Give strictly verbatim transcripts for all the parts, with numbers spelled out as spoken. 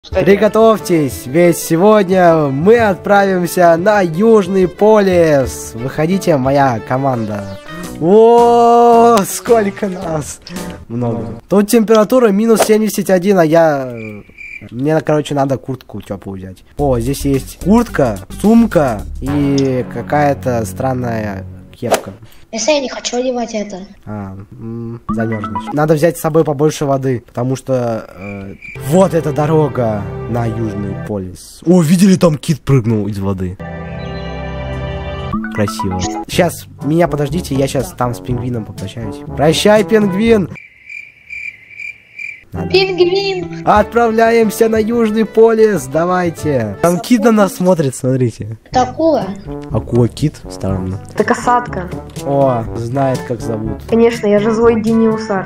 Приготовьтесь, ведь сегодня мы отправимся на Южный полюс. Выходите, моя команда. О, сколько нас! Много. Тут температура минус семьдесят один, а я... Мне, короче, надо куртку теплую взять. О, здесь есть куртка, сумка и какая-то странная кепка. Если я не хочу одевать это. А, замерзнешь. Надо взять с собой побольше воды, потому что э, вот эта дорога на Южный полюс. О, видели, там кит прыгнул из воды. Красиво. Сейчас, меня подождите, я сейчас там с пингвином попрощаюсь. Прощай, пингвин! Надо. Пингвин! Отправляемся на Южный полюс, давайте. Там кит на нас смотрит, смотрите. Это акула. Акула кит? Странно. Это касатка. О, знает, как зовут. Конечно, я же злой гениусар.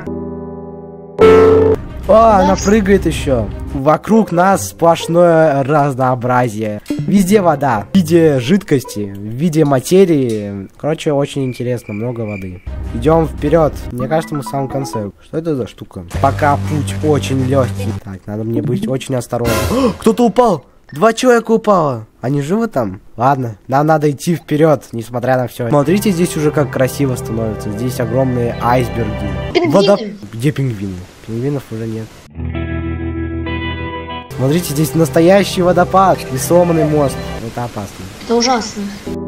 О, она прыгает еще. Вокруг нас сплошное разнообразие. Везде вода. В виде жидкости, в виде материи. Короче, очень интересно, много воды. Идем вперед. Мне кажется, мы в самом конце. Что это за штука? Пока путь очень легкий. Так, надо мне быть очень осторожным. Кто-то упал! Два человека упало. Они живы там? Ладно, нам надо идти вперед, несмотря на все. Смотрите, здесь уже как красиво становится. Здесь огромные айсберги. Пингвины. Вода... Где пингвины? Пингвинов уже нет. Смотрите, здесь настоящий водопад и сломанный мост. Это опасно. Это ужасно.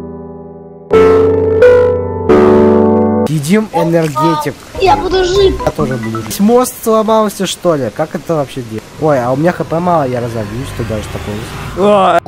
Едим энергетик. Я буду жить. Я тоже буду жить. Мост сломался, что ли? Как это вообще делать? Ой, а у меня хп мало, я разобьюсь, что даже такое.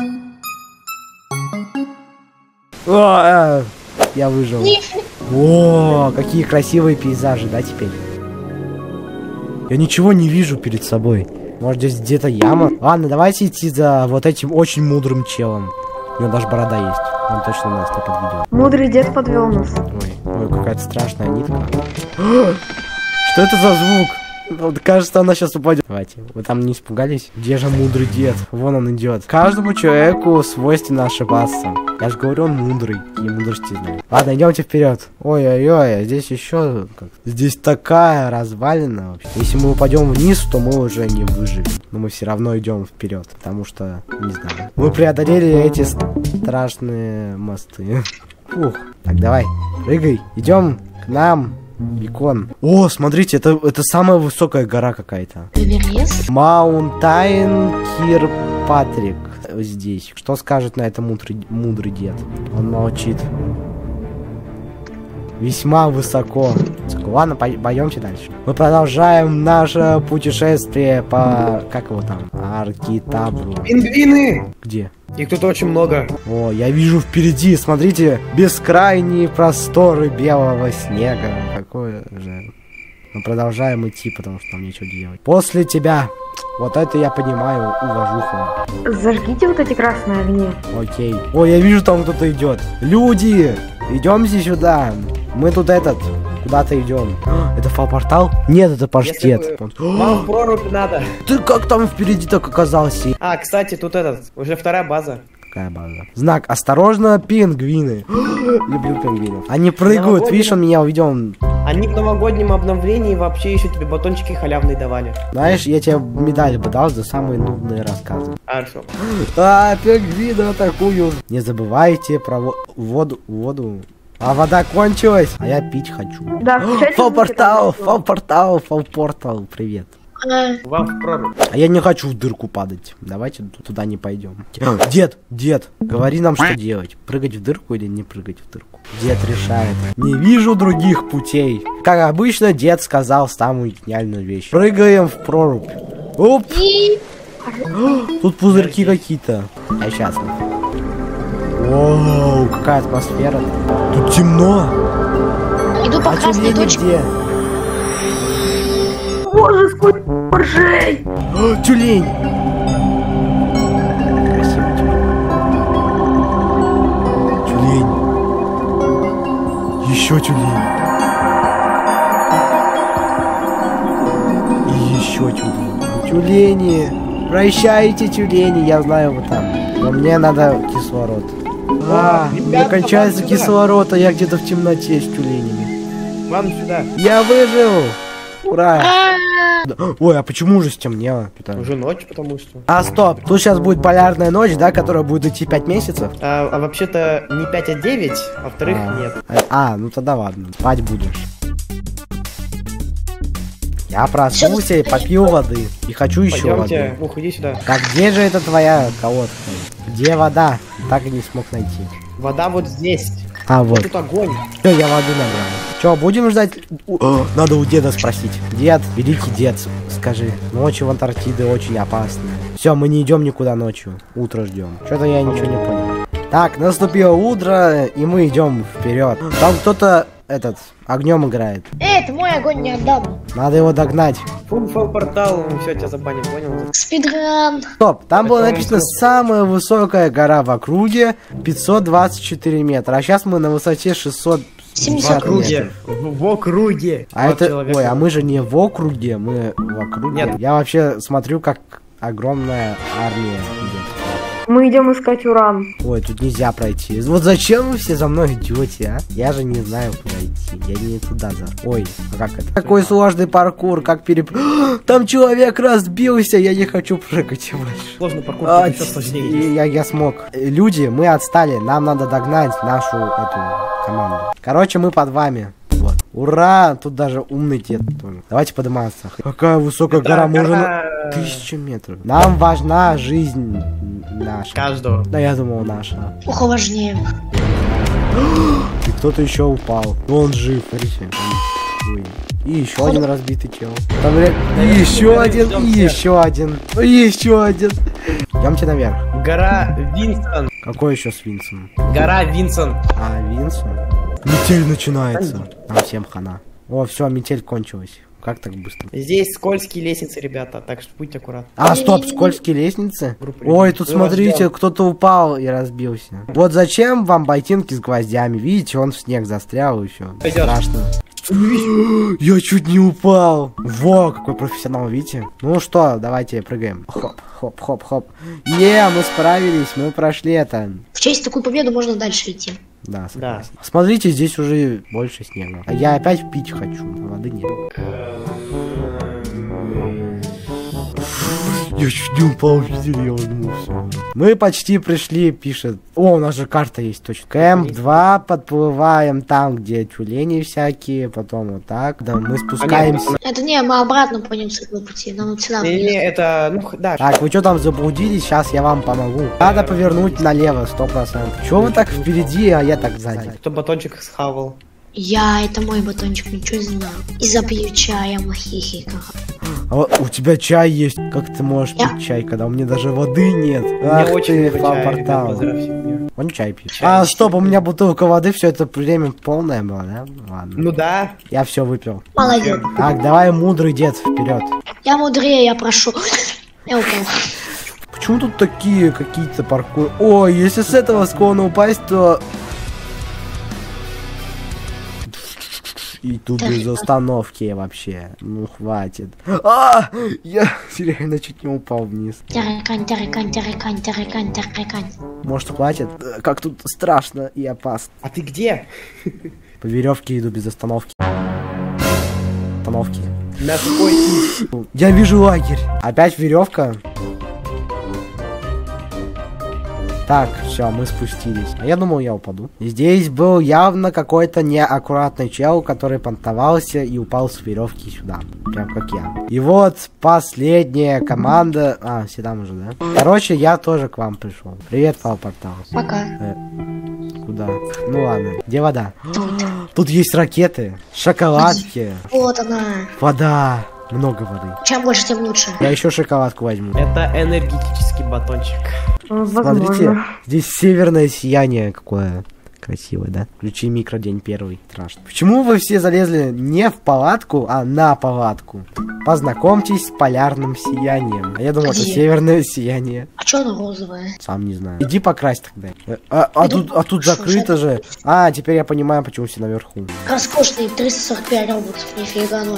О, я выжил. О, какие красивые пейзажи, да, теперь? Я ничего не вижу перед собой. Может, здесь где-то яма? Ладно, давайте идти за вот этим очень мудрым челом. У него даже борода есть. Он точно нас не подведет. Мудрый дед подвел нас. Ой, ой, какая-то страшная нитка. Что это за звук? Вот, кажется, она сейчас упадет. Давайте, вы там не испугались? Где же мудрый дед? Вон он идет. Каждому человеку свойственно ошибаться. Я же говорю, он мудрый и мудрости знает. Ладно, идемте вперед. Ой-ой-ой, здесь еще как... Здесь такая развалина вообще. Если мы упадем вниз, то мы уже не выживем. Но мы все равно идем вперед, потому что, не знаю. Мы преодолели эти страшные мосты. Фух. Так, давай, прыгай. Идем к нам. Бекон. О, смотрите, это, это самая высокая гора какая-то. Эверест? Маунтайн Кирпатрик. Здесь. Что скажет на это мудрый, мудрый дед? Он молчит. Весьма высоко. Ладно, пойдемте дальше. Мы продолжаем наше путешествие по... Как его там? Аркитабру. Пингвины! Где? Их тут очень много. О, я вижу впереди, смотрите, бескрайние просторы белого снега. Какое же... Мы продолжаем идти, потому что нам нечего делать. После тебя. Вот это я понимаю, уважуха. Зажгите вот эти красные огни. Окей. О, я вижу, там кто-то идет. Люди, идемте сюда. Мы тут этот, куда-то идем. Это фал-портал? Нет, это паштет. Вы... Вам в прорубь надо. Ты как там впереди так оказался? А, кстати, тут этот, уже вторая база. Какая база? Знак, осторожно, пингвины. Люблю пингвинов. Они прыгают, Новогодний... видишь, он меня увидел. Он... Они в новогоднем обновлении вообще еще тебе батончики халявные давали. Знаешь, я тебе медаль бы дал за самые нудные рассказы. Хорошо. А, пингвины атакуют. Не забывайте про воду, воду. А вода кончилась, а я пить хочу. Да, фал-портал, фал-портал, фал-портал, привет. Вам в прорубь. А я не хочу в дырку падать. Давайте туда не пойдем. Дед, дед, говори нам, что делать. Прыгать в дырку или не прыгать в дырку? Дед решает. Не вижу других путей. Как обычно, дед сказал самую гениальную вещь. Прыгаем в прорубь. Оп! Тут пузырьки какие-то. А сейчас. Воу, какая атмосфера. Тут темно. Иду по а красной точке. Где? Боже, сколько моржей! О, тюлень! Красивый тюлень. Тюлень. Еще тюлень. И еще тюлень. Тюлени! Прощайте, тюлени, я знаю вы там. Но мне надо кислород. А, у меня кончается кислород, а я где-то в темноте с тюленями. Ладно, сюда. Я выжил! Ура! Да. Ой, а почему уже стемнело? Что-то- Уже ночь, потому что. А, стоп, тут сейчас будет полярная ночь, да, которая будет идти пять месяцев? А, а вообще-то не пять, а девять, а во-вторых, А. нет. А, ну тогда ладно, спать будешь. Я проснулся и попил воды. И хочу еще Пойдемте, воды. ух, иди сюда. Так, где же это твоя колодка? Где вода? Так и не смог найти. Вода вот здесь. А, вот. Тут огонь. Все, я воды набрал. Че, будем ждать? У- О, надо у деда спросить. Дед, великий дед, скажи. Ночью в Антарктиде очень опасно. Все, мы не идем никуда ночью. Утро ждем. Что-то я ничего не понял. Так, наступило утро, и мы идем вперед. Там кто-то этот огнем играет. Эй, это мой огонь, не отдам. Надо его догнать. Фул портал, все, тебя забаним, понял? Спидран. Стоп, там было Это написано он- самая высокая гора в округе пятьсот двадцать четыре метра, а сейчас мы на высоте шестьсот В семьдесят округе. В, в округе. А Вот это, человек. ой, а мы же не в округе, мы в округе. Нет. Я вообще смотрю, как огромная армия идет. Мы идем искать уран. Ой, тут нельзя пройти. Вот зачем вы все за мной идете, а? Я же не знаю, куда идти. Я не туда за. Ой, а как это? Такой сложный паркур, как переп... Там человек разбился, я не хочу прыгать больше. Сложный паркур, А, еще сложнее. и я, я смог. Люди, мы отстали, нам надо догнать нашу эту команду. Короче, мы под вами. Вот. Ура! Тут даже умный дед тоже. Давайте подниматься. Какая высокая Это гора, мы уже на гора- тысячу метров. Нам важна жизнь наша. Каждого. Да, я думал, наша. Ухо важнее. И кто-то еще упал. Но он жив, смотрите. Он- Ой. И еще один разбитый чел. Там ре- и еще один, и еще один, и еще один. Идемте наверх. Гора Винсон. Какой еще Свинсон? Гора Винсон. А, Винсон? Метель начинается. Нам всем хана. О, все, метель кончилась. Как так быстро? Здесь скользкие лестницы, ребята, так что будьте аккуратны. А, стоп, скользкие лестницы? Группа Ой, людей. тут Мы смотрите, вас ждем. кто-то упал и разбился. Вот зачем вам ботинки с гвоздями? Видите, он в снег застрял и все. Пойдёт. Страшно. Я чуть не упал. Во, какой профессионал, видите? Ну что, давайте прыгаем. Хоп, хоп, хоп, хоп. Е, мы справились, мы прошли это. В честь такую победу можно дальше идти. Да, согласен. Смотрите, здесь уже больше снега. А я опять пить хочу, а воды нет. Я чуть не упал, видели, я думал, все. Мы почти пришли, пишет. О, у нас же карта есть, точно. Кэмп два, подплываем там, где тюлени всякие, потом вот так. Да, мы спускаемся. Это не, мы обратно по ним по пути. Нам вот сюда. Не, не, это, ну, х- да. Так, вы что там заблудились? Сейчас я вам помогу. Надо повернуть налево, сто процентов. Чего вы так впереди, а я так сзади? Кто батончик схавал? Я, это мой батончик, ничего не знаю. И запью чаем, хихика. А вот у тебя чай есть. Как ты можешь Я- пить чай, когда у меня даже воды нет? Мне Ах очень ты, много чая, ребят, фан-портал. поздрав всех. Он чай пьет. Чай. А, стоп, у меня бутылка воды, все это время полное было, да? Ладно. Ну да. Я все выпил. Молодец. Так, давай, мудрый дед, вперед. Я мудрее, я прошу. Я упал. Почему тут такие какие-то паркуры? Ой, если с этого склона упасть, то... И тут без остановки вообще. Ну, хватит. А! Я реально чуть не упал вниз. Таракань, таракань, таракань, таракань, таракань. Может, хватит? Э, Как тут страшно и опасно. А ты где? По веревке иду без остановки. Остановки. На какой? Я вижу лагерь. Опять веревка. Так, все, мы спустились. А я думал, я упаду. Здесь был явно какой-то неаккуратный чел, который понтовался и упал с веревки сюда. Прям как я. И вот последняя команда. А, все там уже, да? Короче, я тоже к вам пришел. Привет, Пал-Портал. Пока. Э, куда? Ну ладно. Где вода? Тут. Тут есть ракеты, шоколадки, Вот она. вода. Много воды. Чем больше, тем лучше. Я еще шоколадку возьму. Это энергетический батончик. Ну, Смотрите, возможно. здесь северное сияние какое красивое, да? Включи микродень первый. Страшно. Почему вы все залезли не в палатку, а на палатку? Познакомьтесь с полярным сиянием. А я думал, это Где? северное сияние. А чё она розовая? Сам не знаю. Иди покрась тогда. Э, А, а Иду. тут, а тут Шо, закрыто же. А, теперь я понимаю, почему все наверху. Роскошный, триста сорок пять роботов. Нифига номер.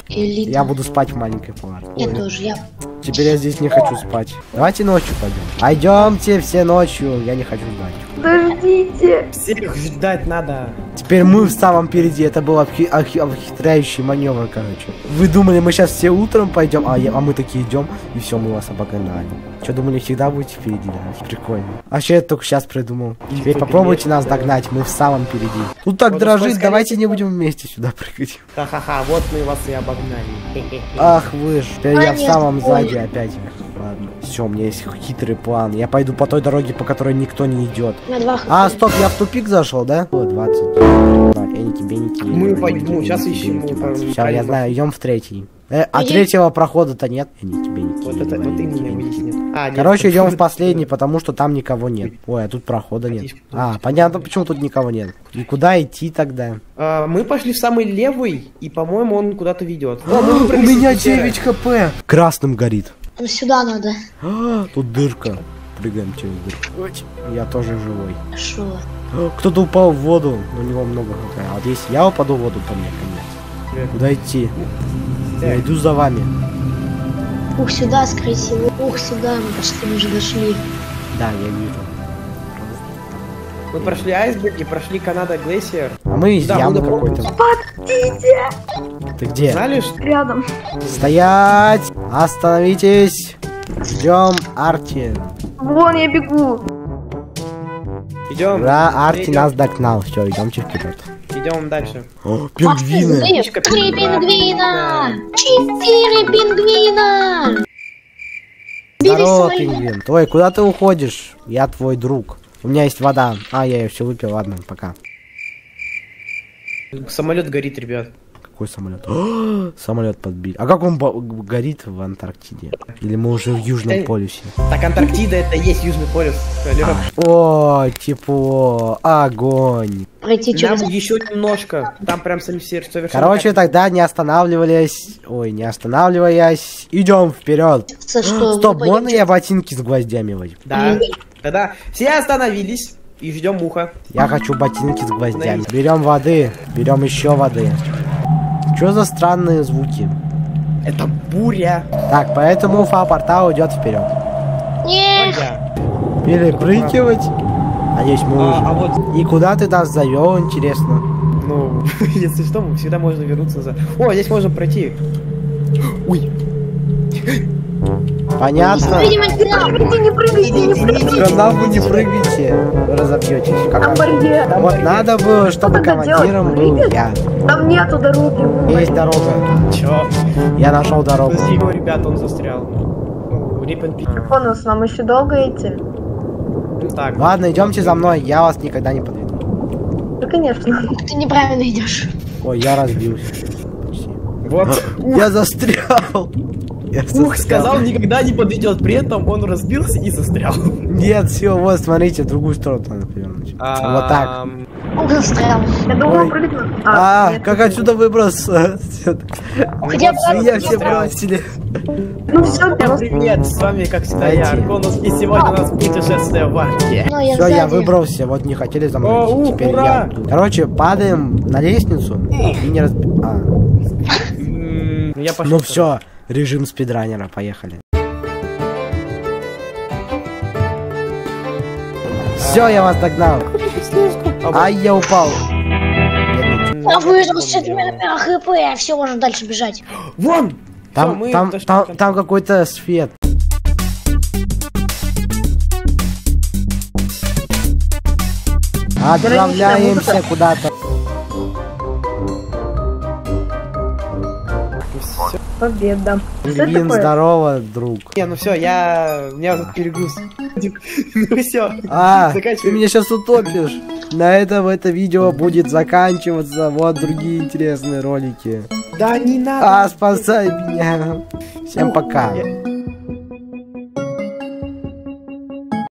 Элита. Я буду спать в маленькой палатке. Я Ой, тоже, я... теперь я здесь не хочу спать. Давайте ночью пойдем. Пойдемте все ночью. Я не хочу ждать. Подождите. Всех ждать надо. Теперь мы в самом впереди. Это был обхи- обхи- обхитряющий маневр, короче. Вы думали, мы сейчас все утром пойдем, а, я- а мы такие идем, и все, мы вас обогнали. Что, думали, всегда будете впереди? Да? Прикольно. А что я только сейчас придумал? Теперь попробуйте нас догнать, мы в самом впереди. Тут так Вот дрожит, сколько давайте лет- не будем вместе сюда прыгать. Ха-ха-ха, вот мы вас и обогнали. Хе-хе-хе. Ах вы ж. Теперь я в Понятно, самом сзади понял. опять. Ладно. Все, у меня есть хитрый план. Я пойду по той дороге, по которой никто не идет. На два А, хп. стоп, я в тупик зашел, да? О, двадцать. Эники, беники. Мы пойдем, сейчас ищем, мы Сейчас, я правильно. знаю, идем в третий. Э, а Иди. третьего прохода-то нет. Эники, беники. Вот это, вот именно выяснил. А, нет, Короче, тут- идем в последний, потому что там никого нет. Ой, а тут прохода нет. А, понятно, почему тут никого нет. И куда идти тогда? А, мы пошли в самый левый, и, по-моему, он куда-то ведет. О, мы У выбрались меня из пещеры. девять хп. Красным горит. Нам сюда надо. А, тут дырка. Прыгаем через дырку. Я тоже живой. Шо? А, кто-то упал в воду, но у него много хп. А вот если я упаду в воду, то мне конец. Привет. Куда идти? Я Так. иду за вами. Ух, сюда, скорее всего. Ух, сюда, мы почти уже дошли. Да, я вижу. Мы прошли айсберг и прошли Канада Глейсер. А мы из Да, ямы мы какой-то. Подождите. Ты где? Знали, что... Рядом. Стоять! Остановитесь! Ждем Арти. Вон я бегу. Идем. Ура, Арти идем, нас догнал. Все, идемте вперед. Идем дальше. О, пингвины! Ах ты, Три пингвина! Четыре пингвина! Бери Здорово, свои. пингвин. Ой, куда ты уходишь? Я твой друг. У меня есть вода. А, я ее все выпил. Ладно, пока. Самолет горит, ребят. Какой самолет? О, самолет подбили. А как он бо- горит в Антарктиде? Или мы уже в Южном Эй. полюсе? Так, Антарктида это и есть Южный полюс. Алло. О, тепло, огонь. Пройти Нам через... еще немножко. Там прям сами все совершенно... Короче, так- тогда не останавливаясь, ой, не останавливаясь, идем вперед. За что? Стоп, вы можно пойдете? я ботинки с гвоздями возьму? Да. Тогда все остановились и ждем муха. Я хочу ботинки с гвоздями. Берем воды, берем еще воды. Что за странные звуки? Это буря. Так, поэтому фа-портал идет вперед. Нет! Я. Перепрыгивать. Надеюсь, мы А, уже. а вот, И куда ты нас завел, интересно? ну, если что, мы всегда можно вернуться за... О, здесь можно пройти. Ой. Понятно. Видимо, да. Прыгайте, не прыгайте, не прыгайте. Когда вы не прыгаете, вы разобьетесь. Как Там раз. барьер. Вот надо было, чтобы надо командиром делать? был Прыгать? я. Там нету дороги. Есть дорога. Чё? Я нашел дорогу. Подожди, его, ребят, он застрял. Ну, Рип энд Пит. Бонус, нам еще долго идти? Так. Ладно, идемте за мной, я вас никогда не подведу. Да, конечно. Ты неправильно идешь. Ой, я разбился. Почти. Вот. Я застрял. Я Ух, застрял. сказал, никогда не подведет. При этом он разбился и застрял. Нет, все, вот, смотрите, в другую сторону надо повернуть. Вот так. Ам, Он застрял. Я думал Ой. прыгнуть. А, нет. как отсюда выбраться? Хотя бы вот, Меня я все застрял. бросили. Ну все, Всем привет, с вами, как всегда, я, Дайте. Арконус, и сегодня у нас путешествие в Арктике. Ну, я Все, я сзади. выбрался, вот не хотели за О, мной идти, ух, теперь ура! я. Короче, падаем на лестницу и не разби... А, М, Я пошел. ну все, режим спидранера, поехали. Все, я вас догнал. Ай, я упал. Я выжил с четырьмя хп, все, можно дальше бежать. Вон! Там, Всё, мы там, дошли там, до конца. там какой-то свет. Отправляемся куда-то. Всё. Победа. Что Пингвин, такое? здорово, друг. Не, ну все, я... У меня тут перегруз. Ну все. А, ты Заканчивай. меня сейчас утопишь. На этом это видео будет заканчиваться. Вот другие интересные ролики. Да не надо. А, спасай меня. Всем пока. Я-